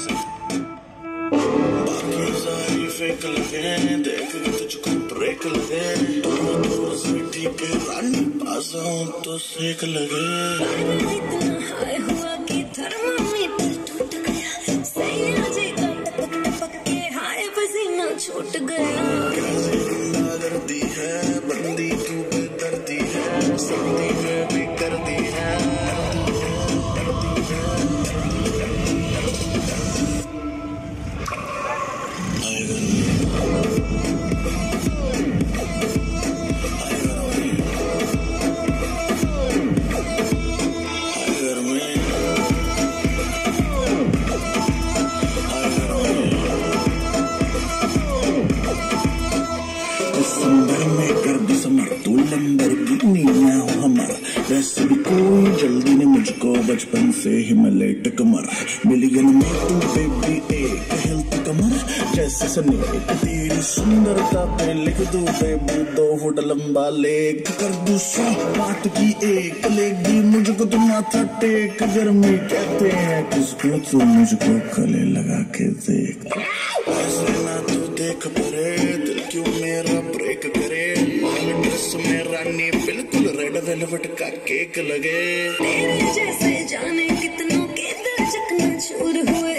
बाकी सारी फेक लगे, देख के तुझको ब्रेक लगे, दूर से ठीक है रानी, पास आऊं तो सेक लगे। इतना हाय हुआ कि थर्मामीटर टूट गया, सैया जी का टपक टपक के हाय पसीना छूट गया। कैसी गुंडागर्दी है, बंदी तू बेदर्दी है, सर्दी में भी कर दी है। दिसंबर में कर दिसंबर तू लंबरगिनी मैं हूँ हमारा, वैसे भी कोई जल्दी नहीं मुझको, बचपन से ही मैं लेट कमर, मिलियन में तू बेबी एक हेल्थ कमर, जैसे सनी तेरी सुंदरता पे लिख दूं बेबी 2 फुट लंबा लेख, कर दूं 100 बात की एक, लेगी मुझको तो माथा टेक, गर्मी कहते हैं किसको, तू मुझको गले लगा के देख। ऐसे ना तू देख परे, दिल क्यों मेरा ब्रेक करे, ड्रेस में रानी बिल्कुल रेड वेलवेट का केक लगे। तेरे जैसे जाने कितनों के दिल चकनाचूर हुए,